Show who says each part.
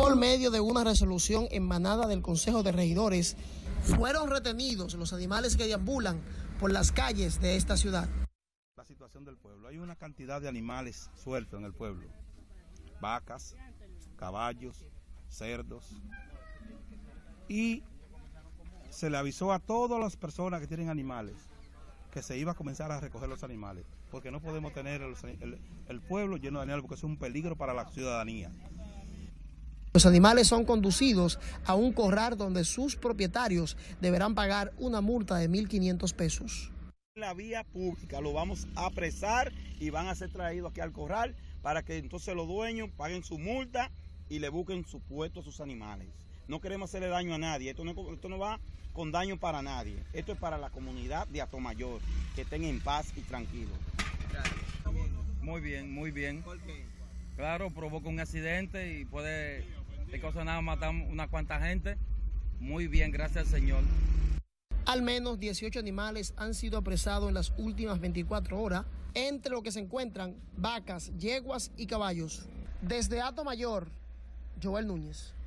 Speaker 1: Por medio de una resolución emanada del Consejo de Regidores, fueron retenidos los animales que deambulan por las calles de esta ciudad.
Speaker 2: La situación del pueblo, hay una cantidad de animales sueltos en el pueblo, vacas, caballos, cerdos, y se le avisó a todas las personas que tienen animales que se iba a comenzar a recoger los animales, porque no podemos tener el pueblo lleno de animales, porque es un peligro para la ciudadanía.
Speaker 1: Los animales son conducidos a un corral donde sus propietarios deberán pagar una multa de 1.500 pesos.
Speaker 2: La vía pública lo vamos a apresar y van a ser traídos aquí al corral para que entonces los dueños paguen su multa y le busquen su puesto a sus animales. No queremos hacerle daño a nadie, esto no va con daño para nadie, esto es para la comunidad de Atomayor, que estén en paz y tranquilos.
Speaker 3: Muy bien, muy bien.
Speaker 4: ¿Por qué?
Speaker 3: Claro, provoca un accidente y puede ocasionar matar una cuanta gente. Muy bien, gracias al Señor.
Speaker 1: Al menos 18 animales han sido apresados en las últimas 24 horas, entre los que se encuentran vacas, yeguas y caballos. Desde Atomayor, Joel Núñez.